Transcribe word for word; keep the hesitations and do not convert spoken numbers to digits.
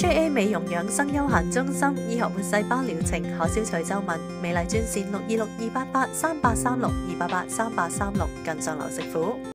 J A 美容養生休閒中心醫學活細胞療程，可消除皺紋。美麗專線六二六二八八三八三六二八八三八三六，更上樓食府。